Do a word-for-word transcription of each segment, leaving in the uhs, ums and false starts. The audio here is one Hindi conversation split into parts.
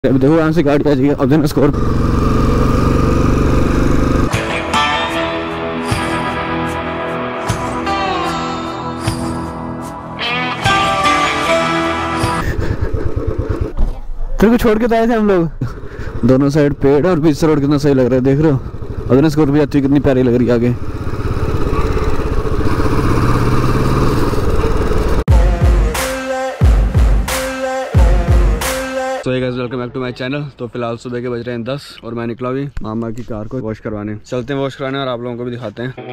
अब देखो यहाँ से गाड़ी आ जाएगी। अब देना स्कोर तेरे को छोड़ के तो आए थे हम लोग। दोनों साइड पेड़ और बीच से रोड कितना सही लग रहा है, देख रहे हो। अब देना स्कोर भी जाती है, कितनी प्यारी लग रही है आगे। तो guys welcome back to my channel. तो फिलहाल सुबह के बज रहे हैं दस और मैं निकला भी मामा की कार को वॉश करवाने। चलते हैं वॉश कराने और आप लोगों को भी दिखाते हैं।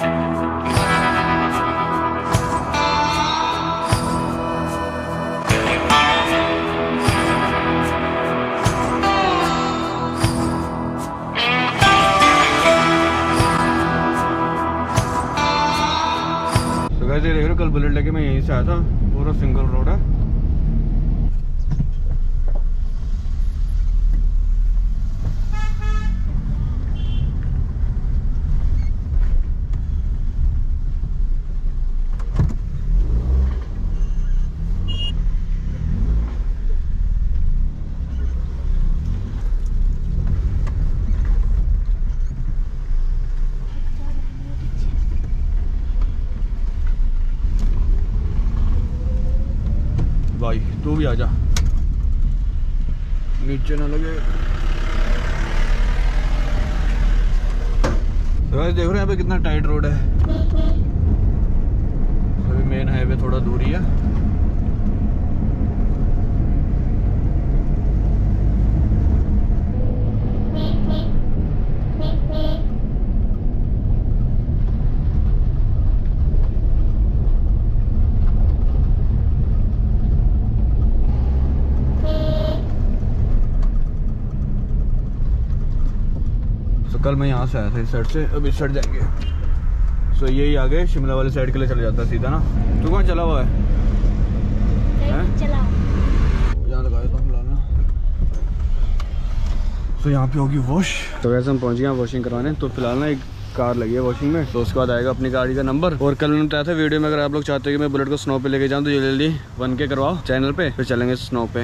तो गाइस ये देख रहे हो, कल बुलेट लेके मैं यहीं से आया था। पूरा सिंगल रोड है। भाई तू भी आजा, नीचे ना लगे। तो गाइस देख रहे हैं यहाँ पे कितना टाइट रोड है। अभी मेन हाईवे थोड़ा दूरी है। कल मैं यहाँ से आया था इस साइड से, अब इस साइड जाएंगे। सो so, यही आगे शिमला वाली साइड के लिए चले जाता है सीधा ना। तू कहाँ चला हुआ है? चला यहाँ लगाया था फिलहाल। सो यहाँ पे होगी वॉश। तो वैसे हम पहुँच गए वॉशिंग करवाने। तो फिलहाल ना एक कार लगी है वॉशिंग में, तो उसके बाद आएगा अपनी गाड़ी का नंबर। और कल मैंने बताया था वीडियो में, अगर आप लोग चाहते हो कि मैं बुलेट को स्नो पे लेके जाऊँ तो जल्दी जल्दी वन के करवाओ चैनल पे, फिर चलेंगे स्नो पे।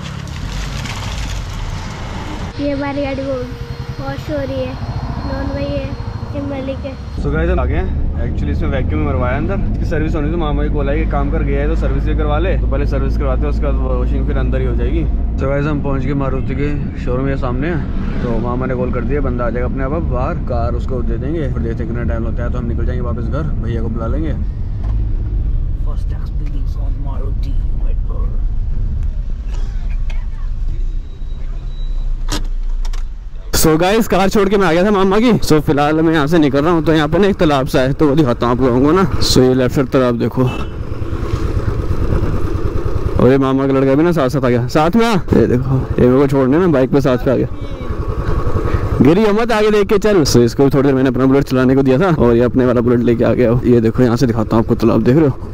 ये हमारी गाड़ी वॉश हो रही है, नॉन वही है मलिक है। सो गाइस हम आ गए हैं। एक्चुअली इसमें वैक्यूम मरवाया अंदर, इसकी सर्विस होनी थी। मामा की बोला है कि काम कर गया है तो सर्विस भी करवा ले। तो पहले सर्विस करवाते हैं, उसके बाद वॉशिंग फिर अंदर ही हो जाएगी। सो गाइस हम पहुंच गए मारुति के शोरूम के सामने। तो मामा ने कॉल कर दिया, बंदा आ जाएगा अपने आप बाहर, कार उसको दे देंगे, फिर देखते हैं कितना टाइम लगता है। तो हम निकल जाएंगे वापस घर, भैया को बुला लेंगे। First experience on Maruti. So guys car छोड़ के मैं आ गया था मामा की। सो so, फिलहाल मैं यहाँ से निकल रहा हूँ। तो यहाँ पे ना एक तालाब सा है, तो वो दिखाता हूँ आप लोगों को ना। सो so, ये लेफ्ट साइड तालाब देखो, और ये मामा का लड़का भी ना साथ साथ आ गया। साथ में आ, ये देखो, ये मेरे को छोड़ने ना बाइक पे साथ पे आ गया। गिरी मत, आगे देख के चल। सो so, इसको भी थोड़ी देर मैंने अपना बुलेट चलाने को दिया था और ये अपने वाला बुलेट लेके आ गया। ये देखो यहाँ से दिखाता हूँ आपको तालाब, देख रहे हो।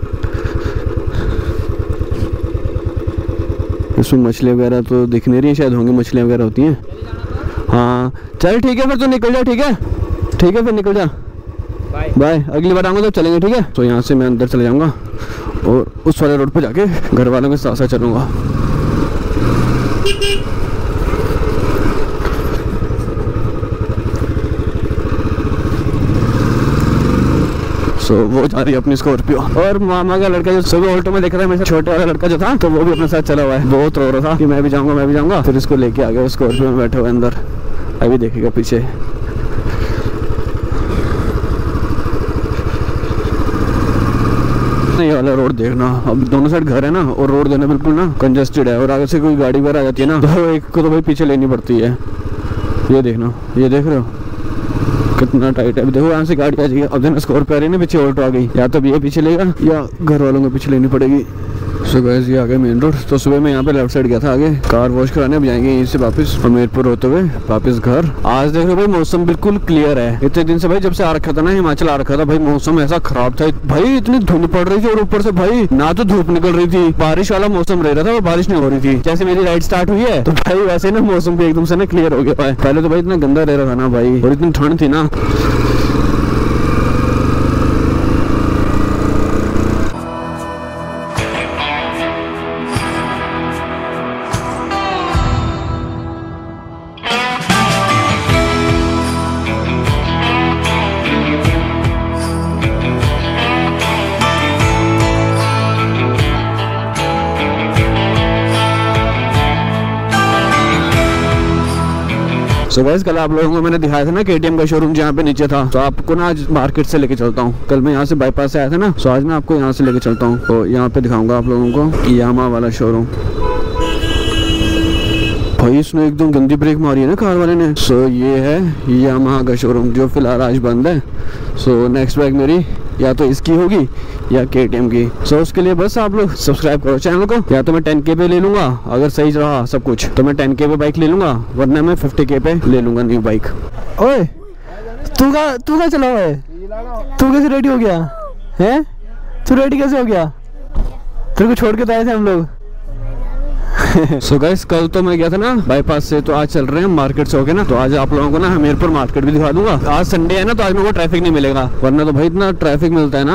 इसमें मछलियाँ वगैरह तो दिख नहीं रही, शायद होंगी मछलियाँ वगैरह होती हैं। हाँ चल ठीक है, फिर तो निकल जा। ठीक है ठीक है फिर निकल जा, बाय बाय। अगली बार आऊँगा तो चलेंगे, ठीक है। तो यहाँ से मैं अंदर चले जाऊँगा और उस वाले रोड पे जाके घर वालों के साथ साथ चलूँगा। सो so, वो जा रही है अपनी स्कॉर्पियो। और मामा का लड़का जो सुबह ऑल्टो में देख रहा है, मेरे छोटे वाला लड़का जो था, तो वो भी अपने साथ चला हुआ है। बहुत रो रहा था कि मैं भी जाऊंगा मैं भी जाऊंगा। फिर इसको लेके आ गया स्कॉर्पियो में बैठे हुए अंदर। अभी देखेगा पीछे। ये वाला रोड देखना, अब दोनों साइड घर है ना, और रोड देना बिल्कुल ना कंजेस्टेड है। और आगे से कोई गाड़ी वगैरह आ जाती है ना, तो एक को तो भाई पीछे लेनी पड़ती है। ये देखना, ये देख रहे हो कितना टाइट है। अब देखो यहाँ से गाड़ी आ जाएगी। अब देना स्कॉर्पियो आ रही है ना, पीछे ऑल्टो आ गई। या तो ये पीछे लेगा या घर वालों को पीछे लेनी पड़ेगी। सो गाइस ये आ गए मेन रोड। तो सुबह मैं यहाँ पे लेफ्ट साइड गया था आगे कार वॉश कराने। अब जाएंगे यहीं से वापस हमीरपुर होते हुए वापस घर। आज देख रहे हो भाई मौसम बिल्कुल क्लियर है। इतने दिन से भाई जब से आ रखा था ना, हिमाचल आ रखा था भाई, मौसम ऐसा खराब था भाई, इतनी धुंध पड़ रही थी और ऊपर से भाई ना तो धूप निकल रही थी, बारिश वाला मौसम रह रहा था और बारिश नहीं हो रही थी। जैसे मेरी राइड स्टार्ट हुई है तो भाई वैसे ना मौसम भी एकदम से ना क्लियर हो गया भाई। पहले तो भाई इतना गंदा रह रहा था ना भाई, और इतनी ठंड थी ना। सो गाइस कल आप लोगों को मैंने दिखाया था ना केटीएम का शोरूम जहाँ पे नीचे था, तो आपको ना आज मार्केट से लेके चलता हूँ। कल मैं यहाँ से बाईपास से आया था ना, तो आज मैं आपको यहाँ से लेके चलता हूँ। तो यहाँ पे दिखाऊंगा आप लोगों को यामा वाला शोरूम। भाई इसने एकदम गंदी ब्रेक मारी है ना कार वाले ने। सो ये है यामाहा का शोरूम जो फिलहाल आज बंद है। सो नेक्स्ट बाइक मेरी या तो इसकी होगी या केटीएम की। सो उसके लिए बस आप लोग सब्सक्राइब करो चैनल को। या तो मैं टेन के पे ले लूंगा अगर सही रहा सब कुछ, तो मैं टेन के पे बाइक ले लूंगा, वरना मैं फिफ्टी के पे ले लूंगा न्यू बाइक। ओए तू का तू का चला हुआ है? तू कैसे रेडी हो गया है? तू रेडी कैसे हो गया? तेरे को छोड़ के तो आए थे हम लोग। सो गाइस कल तो मैं गया था ना बाईपास से, तो आज चल रहे हैं मार्केट से होके ना। तो आज आप लोगों को ना हमीरपुर मार्केट भी दिखा दूंगा। आज संडे है ना, तो आज मेरे को ट्रैफिक नहीं मिलेगा, वरना तो भाई इतना ट्रैफिक मिलता है ना।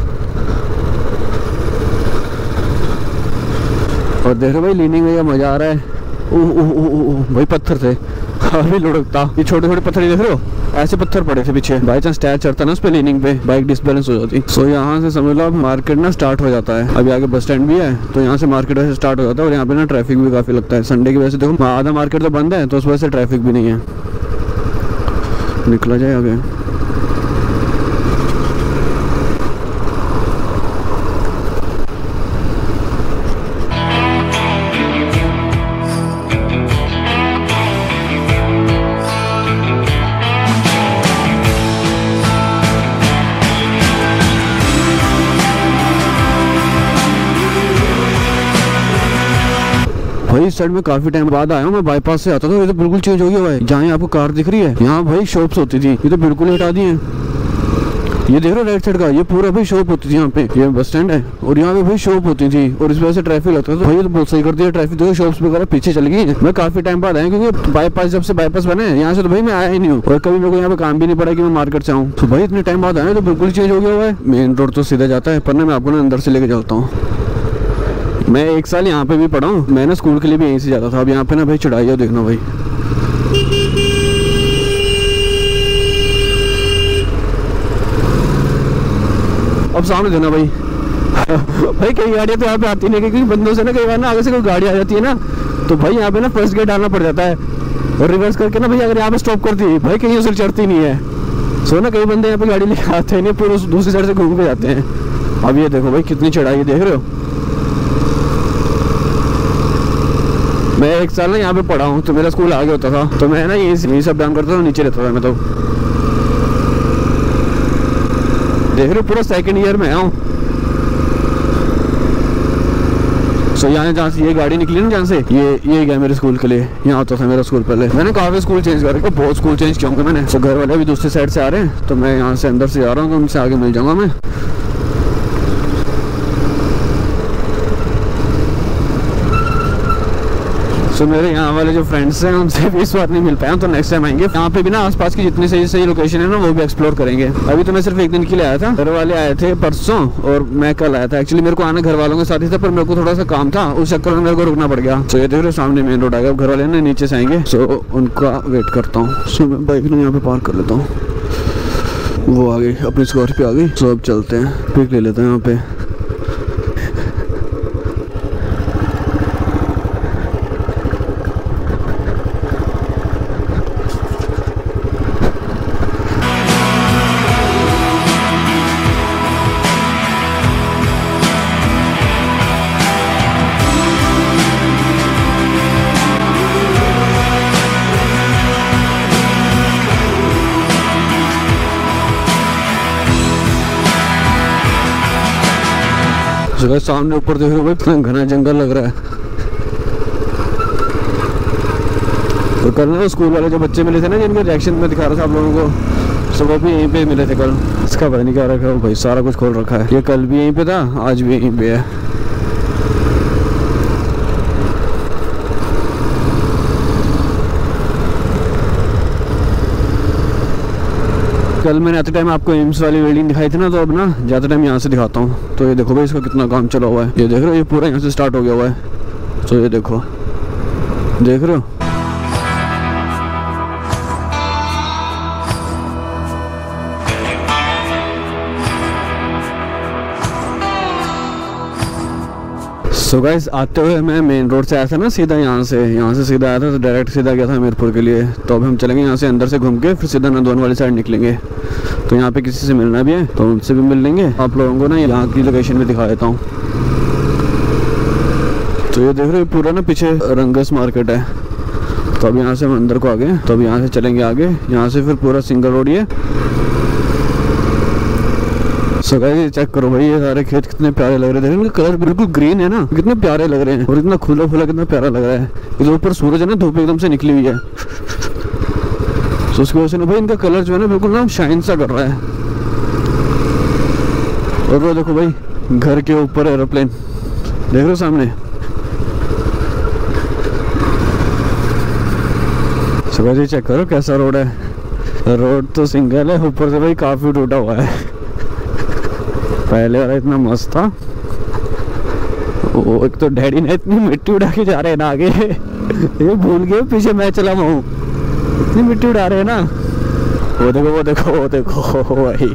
और देखो भाई लीनिंग में मजा आ रहा है। ओह ओह ओह भाई पत्थर थे अभी लुढ़कता। ये छोटे छोटे पत्थर देख रहे हो, ऐसे पत्थर पड़े थे पीछे। बाई चांस टायर चढ़ता ना उस पे लीनिंग पे, बाइक डिसबैलेंस हो जाती। सो यहाँ से समझ लो अब मार्केट ना स्टार्ट हो जाता है। अभी आगे बस स्टैंड भी है, तो यहाँ से मार्केट वैसे स्टार्ट हो जाता है। और यहाँ पे ना ट्रैफिक भी काफी लगता है संडे की वजह से। देखो आधा मार्केट तो बंद है, तो उस वजह से ट्रैफिक भी नहीं है। निकला जाए आगे। भाई इस साइड में काफी टाइम बाद आया हूँ। मैं बाईपास से आता था, ये तो बिल्कुल चेंज हो गया है। जहाँ आपको कार दिख रही है, यहाँ भाई शॉप्स होती थी, ये तो बिल्कुल हटा दी है। ये देख रहे हो राइट साइड का, ये पूरा भाई शॉप होती थी यहाँ पे। ये बस स्टैंड है और यहाँ पे भाई शॉप होती थी, और इस वजह से ट्रैफिक लगता था। तो भाई ये तो बहुत सही कर दिया ट्रैफिक। देखो शॉप्स वगैरह पीछे चल गई। मैं काफी टाइम बाद आया, क्योंकि बाईपास जब से बाईपास बने यहाँ से तो भाई मैं आया ही नहीं हूँ, और कभी मेरे को यहाँ पे काम भी नहीं पड़ा कि मैं मार्केट से आऊँ। तो भाई इतने टाइम बाद आया तो बिल्कुल चेंज हो गया हुआ है। मेन रोड तो सीधा जाता है, पर ना मैं आपको ना अंदर से लेके चलता हूँ। मैं एक साल यहाँ पे भी पढ़ा हूँ, मैं ना स्कूल के लिए भी यहीं से जाता था। अब यहाँ पे ना भाई चढ़ाई है, देखना भाई। अब सामने देना भाई भाई कई गाड़ियाँ तो यहाँ पे आती नहीं, क्योंकि बंदों से ना कई बार ना आगे से कोई गाड़ी आ जाती है ना, तो भाई यहाँ पे ना फर्स्ट गेट डालना पड़ जाता है, और रिवर्स करके ना भाई अगर यहाँ पे स्टॉप कर दी भाई कहीं उसे चढ़ती नहीं है। सो ना कई बंदे यहाँ पे गाड़ी लेके आते हैं, नहीं पूरे दूसरी साइड से घूम के जाते हैं। अब ये देखो भाई कितनी चढ़ाई देख रहे हो। मैं एक साल ना यहाँ पे पढ़ा हूँ, तो मेरा स्कूल आगे होता था, तो मैं ना यही यही सब डाउन करता था, नीचे रहता था मैं। तो देख रहे हो पूरा सेकंड ईयर में आया हूँ। सो यहाँ जहाँ से ये गाड़ी निकली ना, जहाँ से ये ये गया मेरे स्कूल के लिए। यहाँ होता था मेरा स्कूल पहले। मैंने काफी स्कूल चेंज कर रखा, बहुत स्कूल चेंज किया हूँ मैंने। तो घर वाले भी दूसरी साइड से आ रहे हैं, तो मैं यहाँ से अंदर से आ रहा हूँ, तो उनसे आगे मिल जाऊंगा मैं। तो मेरे यहाँ वाले जो फ्रेंड्स हैं उनसे भी इस बार नहीं मिल पाया, तो नेक्स्ट टाइम आएंगे। यहाँ पे भी ना आसपास की जितनी सही सही लोकेशन है ना, वो भी एक्सप्लोर करेंगे। अभी तो मैं सिर्फ एक दिन के लिए आया था, घर वाले आए थे परसों और मैं कल आया था। एक्चुअली मेरे को आना घर वालों के साथ ही था, पर मेरे को थोड़ा सा काम था, उस चक्कर में मेरे को रुकना पड़ गया। तो ये देख रहे सामने मेन रोड आ गया। घर वाले ना नीचे से आएंगे, सो उनका वेट करता हूँ। सो मैं बाइक ना यहाँ पे पार्क कर लेता हूँ। वो आ गई, अपनी स्कॉर्पियो आ गई। सो अब चलते हैं, पिक ले लेते हैं यहाँ पे। जगह सामने ऊपर देख रहे हो भाई, इतना घना जंगल लग रहा है। तो कल ना स्कूल वाले जो बच्चे मिले थे ना, जिनके रिएक्शन में दिखा रहा था आप लोगों को, सब वो भी यहीं पे मिले थे कल। इसका पता नहीं क्या रखा है भाई, सारा कुछ खोल रखा है। ये कल भी यहीं पे था, आज भी यहीं पे है। कल मैंने आते टाइम आपको एम्स वाली बिल्डिंग दिखाई थी ना, तो अब ना ज़्यादा टाइम यहाँ से दिखाता हूँ। तो ये देखो भाई इसका कितना काम चला हुआ है। ये देख रहे हो, ये पूरा यहाँ से स्टार्ट हो गया हुआ है। तो ये देखो, देख रहे हो। सो गाइस आते हुए मैं मेन रोड से आया था ना, सीधा यहाँ से यहाँ से सीधा आया था, तो डायरेक्ट सीधा गया था हमीरपुर के लिए। तो अब हम चलेंगे यहाँ से अंदर से घूम के, फिर सीधा नंदवन वाली साइड निकलेंगे। तो यहाँ पे किसी से मिलना भी है तो उनसे भी मिल लेंगे। आप लोगों को ना यहाँ की लोकेशन भी दिखा देता हूँ। तो ये देख रहे हो पूरा ना पीछे रंगस मार्केट है। तो अब यहाँ से हम अंदर को आ गए, तो अब यहाँ से चलेंगे आगे। यहाँ से फिर पूरा सिंगल रोड ही है। सो गाइस चेक करो भाई, ये सारे खेत कितने प्यारे लग रहे हैं। देखो कलर बिल्कुल ग्रीन है ना, कितने प्यारे लग रहे हैं। और इतना खुला खुला कितना प्यारा लग रहा है। इधर ऊपर सूरज है ना, धूप एकदम से निकली हुई है, तो उसकी वजह से ना भाई इनका कलर जो है ना बिल्कुल ना शाइन सा कर रहा है। और वो देखो भाई घर के ऊपर एरोप्लेन देख रहे हो सामने। सो गाइस चेक करो कैसा रोड है। रोड तो सिंगल है, ऊपर से भाई काफी टूटा हुआ है। पहले वाला इतना मस्त था। ओ, एक तो डैडी ने इतनी मिट्टी उड़ा के जा रहे हैं ना आगे ये भूल गए पीछे मैं चला हूँ, इतनी मिट्टी उड़ा रहे हैं ना। वो देखो वो देखो वो देखो भाई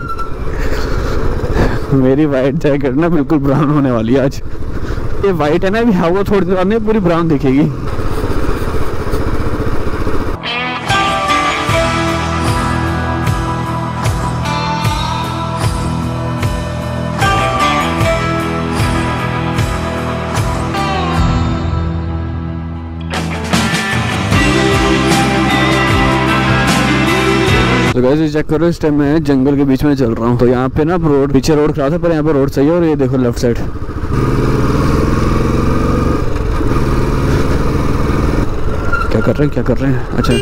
मेरी वाइट जैकेट ना बिल्कुल ब्राउन होने वाली है आज। ये वाइट है ना, अभी हवा थोड़ी देर बाद में पूरी ब्राउन दिखेगी। तो गाइस चेक करो, इस टाइम मैं जंगल के बीच में चल रहा हूँ। तो यहाँ पे ना रोड, पीछे रोड खराब था पर यहाँ पे रोड सही है। और ये देखो लेफ्ट साइड क्या कर रहे हैं क्या कर रहे हैं अच्छा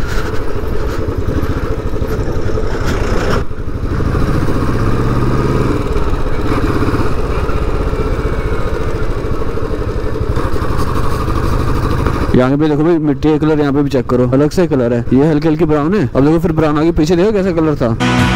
यहाँ पे देखो भाई मिट्टी का कलर, यहाँ पे भी चेक करो अलग से कलर है। ये हल्की हल्की ब्राउन है। अब देखो फिर ब्राउन आगे पीछे देखो कैसा कलर था।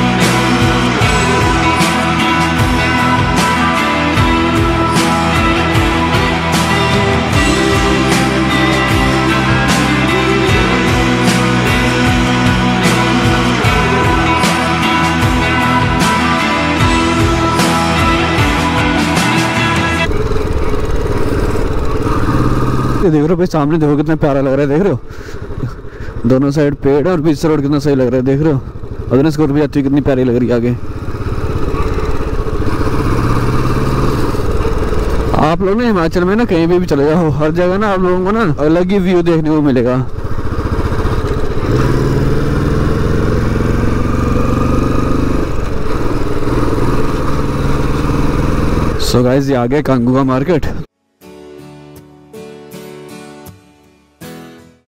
देख रहे हो भाई सामने देखो कितना प्यारा लग रहा है। देख रहे हो दोनों साइड पेड़ है और बीच से रोड कितना सही लग रहा है। देख रहे हो अगर स्कूटर भी जाती है कितनी प्यारी लग रही है आगे। आप लोग ना हिमाचल में ना कहीं भी, भी चले जाओ, हर जगह ना आप लोगों को ना अलग ही व्यू देखने को मिलेगा। सो गाइस ये आ गया कांगू का मार्केट।